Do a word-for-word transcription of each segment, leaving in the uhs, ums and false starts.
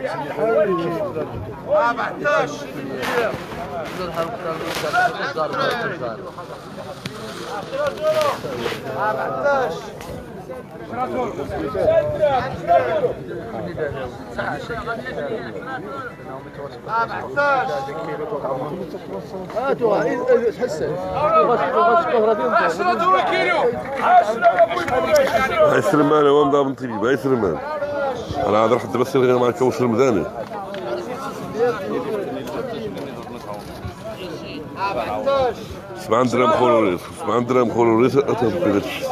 أربعتاش أربعتاش هاي سلمان هو مضامن طبيب. هاي سلمان انا عاد رحت بس غير مع الكوش المداني. سبعين درهم خولوريس سبعين درهم خولوريس اتبلش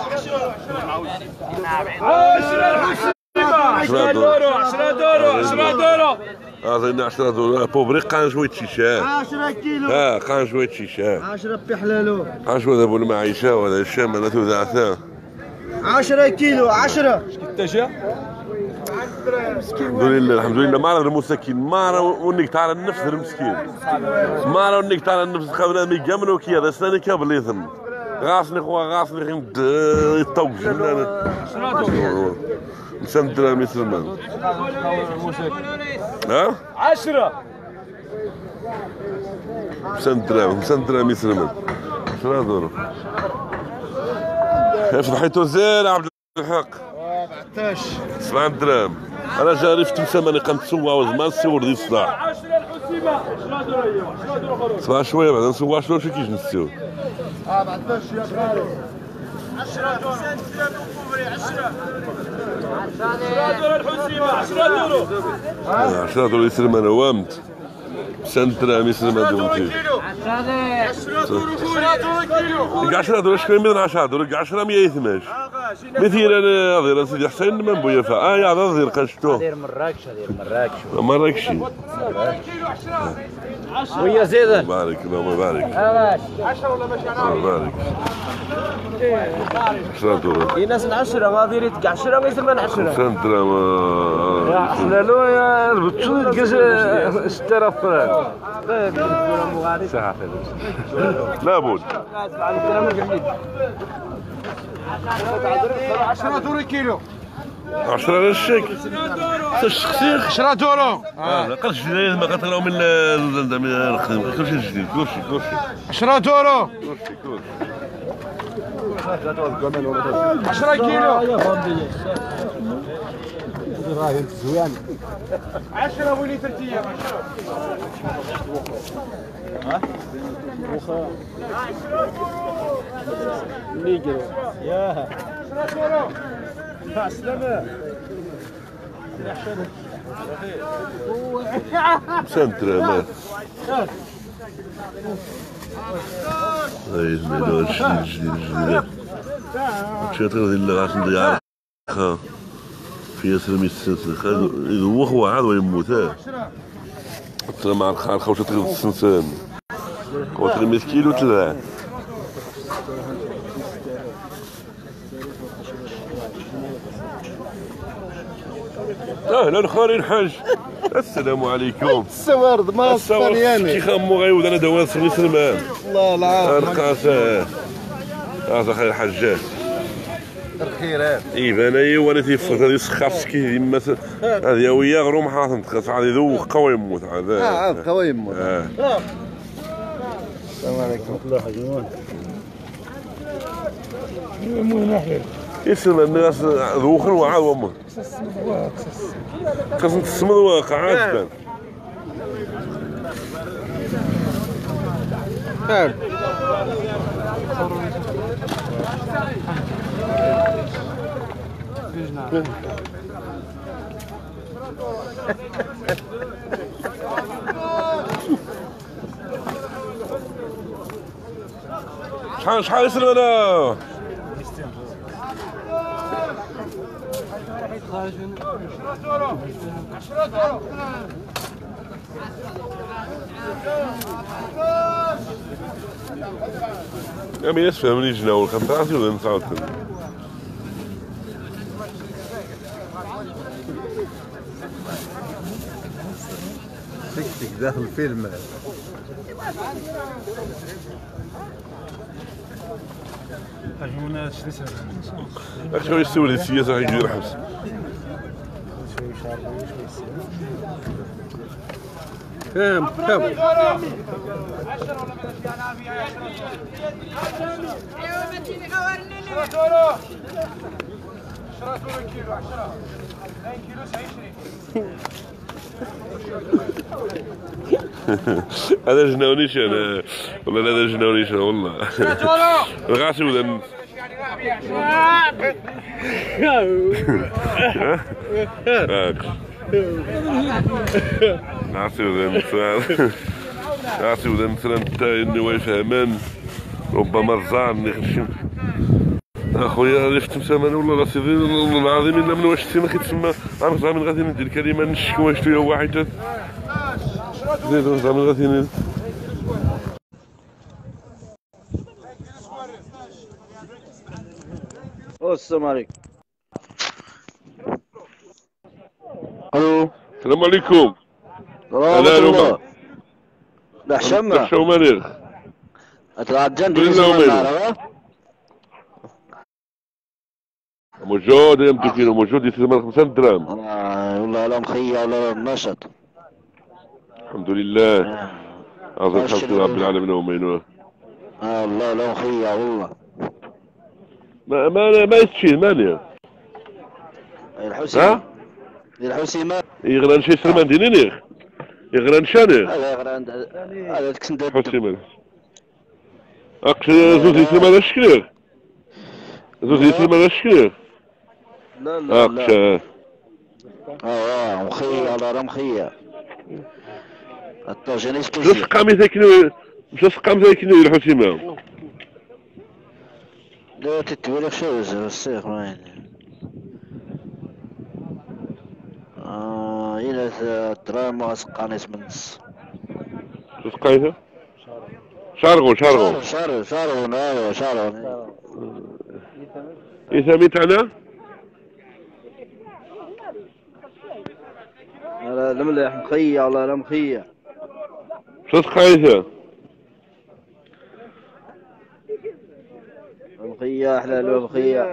عشرة دورو عشرة دورو عشرة دورو اعطيني عشرة دورو بوبري قان شوية شيشة عشرة كيلو اه قان شوية شيشة عشرة بحلالو قان شوية ذا بول معيشة ولا الشام انا توزعتها عشرة كيلو عشرة كتاشا الحمد لله الحمد لله ما راه المساكين ما راه ونك تعالى النفس المسكين ما راه ونك تعالى النفس خاونا مي جامنو كي هذا سنه كابل يثم غاسني خوا غاسني غير يطوق جنان مسندرا مسلمان ها عشرة مسندرا مسندرا مسلمان شنو دورو فضحيتو زين عبد الحق أربعتاش سبعين درهم انا جاري في ثمانية قمت سوا وزمان سور دي الصداع سبعة شويه بعد نسوا شنو شي كيش نسيو أربعتاش يا خالد عشرة دور الحسيمة عشرة دور عشرة دور يسلم انا وامت سنترا يسلم انا دومتي عشرة كيلو عشرة دور شكون من عشرة دور عشرة مية يثماش مثير انا غير سيدي حسين من بويا فا اه يا غير قشتو هذه مراكش هذه مراكش مراكشي ويا زيدة بارك اللهم بارك عشرة ولا ماشي الله بارك عشرة دور في ناس عشرة ما ديريت عشرة ما يسمى عشرة سنترا ما يا حلالو يا بتشوف كاش اشترى فران لابد عشرة دور كيلو عشرة للشيك الشخصية عشرة دورو اه قرش جديد ما قتلوا من من الخدم كل شيء جديد كل شيء كل شيء عشرة دورو كل شيء كل شيء عشرة كيلو عشرة ولي ترتية نيجرو يا سلامة سنترا ما هاي ميلو جديد جديد جديد شاتر اللي غاس ندير خا في سلمي السنسن إذا هو هو عاد ويموت ها ترى مع الخال خوشة تغير السنسان قوتر مسكين وتلعب اهلا خالي الحاج السلام عليكم السوارد ما السوارد كي خامو غيود انا دوات سمي سلمان الله العافية القاسة هذا خير الحاجات الخيرات ايوا انايا وانا تيفوت هذه سخافسكي ديما هذه ويا غروم حاطن تخاف عاد يذوق قوي يموت عاد اه عاد قوي يموت اه السلام عليكم الله حجوان يسمى الناس ذوخن وعاد وامه خاص تسمى الواقع عاد تبان حلو شحال شحال يسلم انا يا مين يسفه من يجنا والخمسة ولا نسعود تكتك داخل الفيلم اخي شو يستوي السياسة حيجي الحبس كم كم هذا جنونيش انا والله هذا جنونيش والله الغاسي ولا عاسي ولا مثلا عاسي ولا مثلا انت اني ويفهمان ربما الزعل نخشم اخويا عرفت مسامان والله لا سيدي والله العظيم الا من واش تسمى كيتسمى عارف زعما غادي ندير الكلمه نشك واش فيها واحد زيد زعما غادي ندير السلام عليكم. الو السلام عليكم. ورحمة الله. لا حشمة. شو مالك؟ اتغدى ديك الزمان موجود يا مدير موجود يسلم خمسة دراهم. والله لا مخيا ولا نشط. الحمد لله. أعظم خلق رب العالمين ومينوه. اه والله لا مخيا والله. ما ما ما يستشيل مالي. الحسين. ها؟ الحسين يغران شي سلمان دينيني. يغران شاني. هذا يغران هذا تكسندر. حسين. أقص زوز يسلمان الشكل. زوز يسلمان الشكل. لا لا أقص. اه اه مخيا ولا راه مخيا. الطاجين سبيسيال. جوج قامي ذاكنو جوج قام ذاكنو الحسيمة. لا تتولي خشوز السيخ وين. آه إلى دراهم سقانيس من النص. سقايتها؟ شارغون شارغون. شارغون شارغون أيوا شارغون. إيثامي تاعنا؟ لا لا مليح مخيا والله لا مخيا. شو سقايتها؟ مخيا حلال مخيا.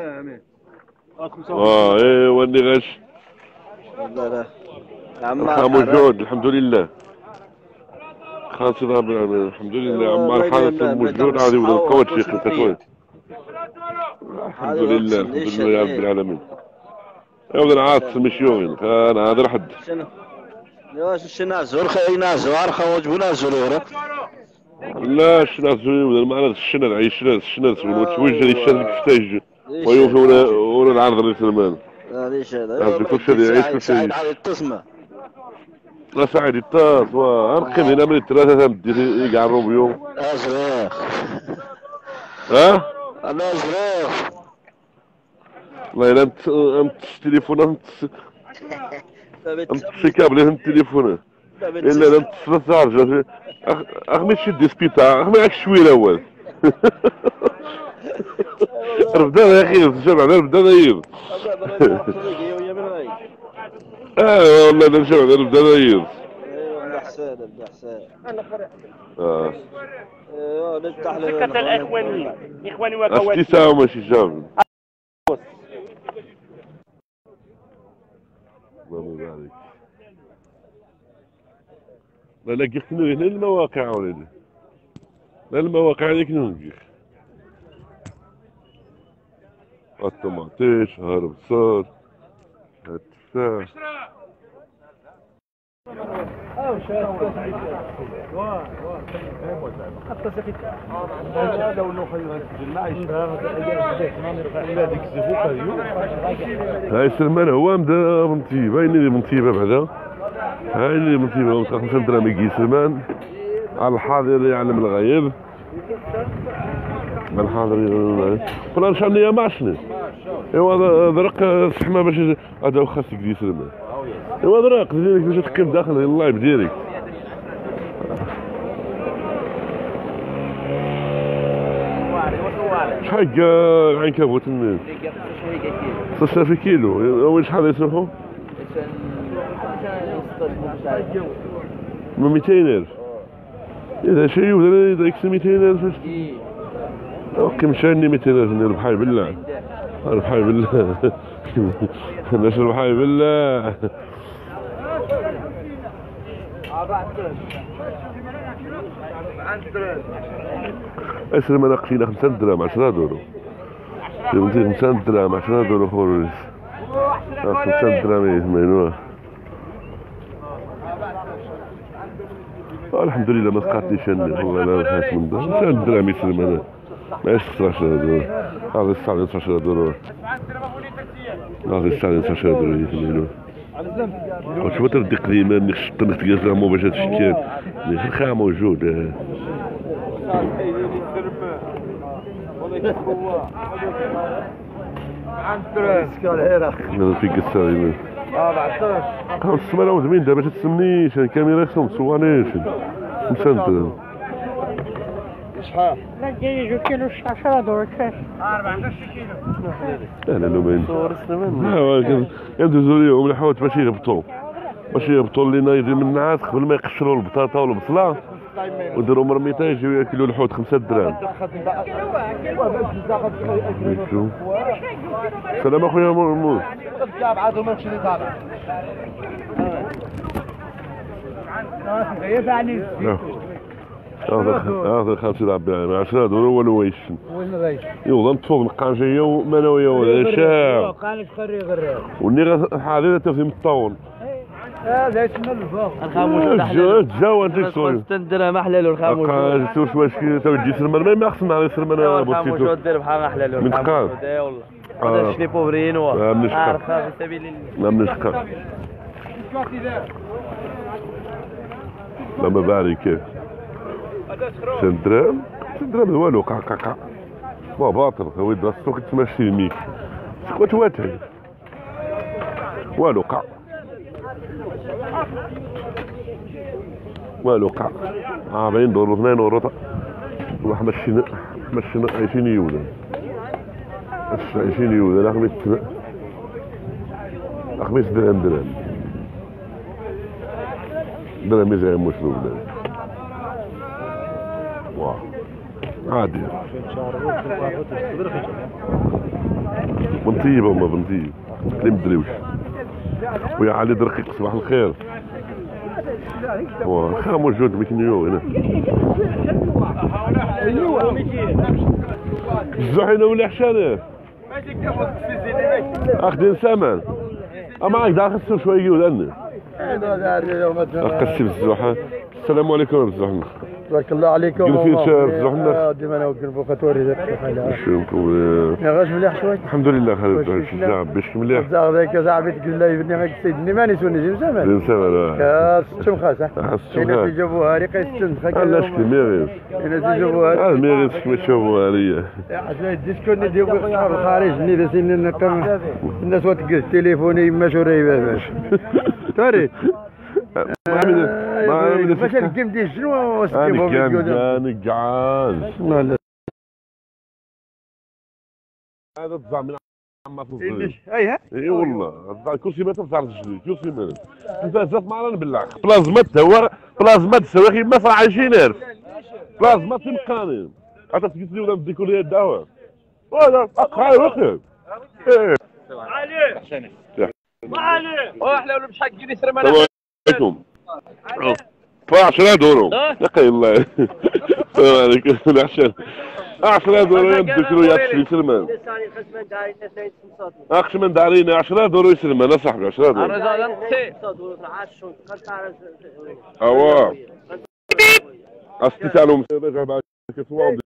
اه ايه وني غش. لا لا. عمار موجود الحمد لله. خاص رب العالمين الحمد لله عمار حارس موجود عادي ولا الكوتش يا اخي تكوين. الحمد لله الحمد لله يا رب العالمين. يا ولد العاطس مشيوين انا هذا حد. شنو؟ واش الشنازور خي نازور عرخه وجبو نازور ورا. لا الشنازور ولا معنا الشناز عيش الشناز وتوجه الشناز كفتاج ويوفي ولا ولا العرض لسلمان. لا ليش هذا؟ كل شيء يعيش كل شيء. سعيد على التسمة. لا سعيد الطاس وارقم هنا من الثلاثة تمدي يقعروا بيوم. ازريخ. ها؟ انا ازريخ. والله الا انت انت التليفون انت انت شي كابل انت التليفون الا انت ثلاث عرجات اخ ما تشدي سبيطار اخ ما عادش شويه الاول ربدا يا اخي شبع ربدا نايض اه والله انا شبع ربدا نايض ايوا بدا حسان بدا حسان اه ايوا نفتح له سكت الاخواني اخواني واخواتي اشتي ساعه ماشي جاب الله يبارك. لا لا كيخنو هنا المواقع وليدي. لا المواقع اللي كنو نجيخ. الطماطيش هرب صار التفاح. هاي سلمان هو مدا منطيبة هاي اللي منطيبة بعدا هاي اللي منطيبة خمسة دراهم يجي سلمان على الحاضر يعلم الغيب الحاضر فلان شانية معشني ايوا درق السحمة باش هذا خاصك دي سلمان ايوا درق ديالك باش تقيم داخل اللايف ديالك شحال كاع العنكبوت منين؟ ستة في كيلو وين شحال يصرفوا؟ من مئتين ألف إذا شيء ولا إذا يكسر مئتين ألف أوكي مشاني مئتين ألف ربحاي بالله ربحاي بالله الناس ربحاي بالله اسلم انا قشينا خمسة دراهم عشرة دورو فهمتي خمسة دراهم عشرة دورو خروج خمسة دراهم يثمنوه الحمد لله ما سقطتنيش انا والله لا خايف من ده خمسة دراهم يسلم انا ما يسقط عشرة دورو هذا الساعة عشرة دورو هذا الساعة عشرة دورو يثمنوه وشو تردي قديمة نشط نتجازى مو باش هادشي الخا موجود هذا في قصة خمس سمانة وزمين دابا تتسمنيش الكاميرا خصهم تصورنيش مسند شحال؟ لا جاي جو كيلو عشرة دور كاش أربعطاش كيلو لا لا لا باين صور السمن يدوزو ليهم الحوت باش يهبطوا باش يهبطوا لينا يجي من النعاس قبل ما يقشروا البطاطا والبصله وديروا مرميطه يجيو ياكلوا الحوت خمسة دراهم. سلام اخويا مرموز. هذا خمسة دراهم عشرة دورو ولا ويش يوضن تفوق القنجيه ومنويه ولا شاع وني حاضر تفهم الطاول هذا يسمى الفوق الخاموش جاو انت شويه درهم احلى له الخاموش قال واش توجي سرمن ما خصنا على سرمن الخاموش دير بحال احلى له من تقال اي والله هذا شني بوفرين هو عارفه في سبيل الله ما منشقه لما باري كيف سندرام سندرام والو قع قع قع ما باطل هو يدرس السوق تمشي الميك سكوت واتل والو قع والو قع أربعين دور اثنين دور واحد مشينا مشينا عشرين يولا عشرين يولا خميس خميس درهم درهم درهم يزعم مشروب درهم واه عادي بنطيبة وما بنطيب ليه مدريوش ويا علي درقيق صباح الخير واه خا موجود ميكنيو هنا الزحينة ولا حشانة اخدين سمن اما هاك داخل خسر شوية يقول اقسم الزحة. السلام عليكم الزحة بارك الله عليكم. قل في شهر زحنا ديما انا وكل بوكاتوري ذاك شنو يا غاش مليح شوي الحمد لله خالد الزعب باش مليح زعب ذاك زعبت قال لي بني غير سيدني ماني سوني زين زمان زين زمان اه ستم خاصه انا تجيبوها ريق ستم خاصه لا شكي ميريس انا تجيبوها اه ميريس كما تشوفوها ليا عشان الديسكون اللي ديالو في الخارج ني سين نقم الناس وتقز تليفوني ما شوري باش توري ما عمل ما عمل باش الكيم دي شنو انا كان جعان هذا الضع من عم تصدر اي اي والله الكرسي ما تنفع رجلي كرسي ما تنفع معنا بالله بلازمات هو بلازمات سواخي ما صار عشرين ألف بلازمات تنقاني حتى تقيس لي ولا بديكوا لي الدواء ولا اقعد وقف ايه علي ما علي واحلى ولا بشحال كيلو سرمان عليكم عشرة دورو يقي الله السلام عليكم العشان عشرة دورو يدكرو يا سلمان اخش من دارينا عشرة دورو سلمان صاحبي عشرة دورو اوا استسالهم